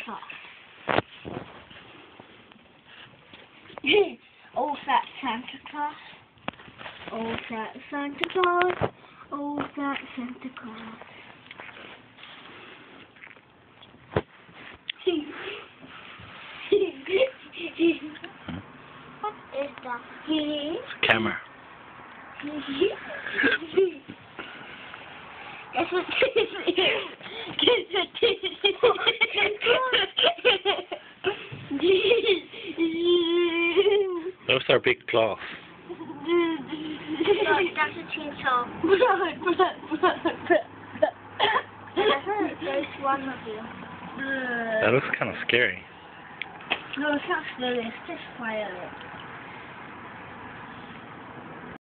Claus. Old fat Santa Claus. Old fat Santa Claus. Old fat Santa Claus. What is that? Camera. That's what Those are big claws. That's a chainsaw. There's one of you. That looks kind of scary. No, it's not scary. It's just quiet.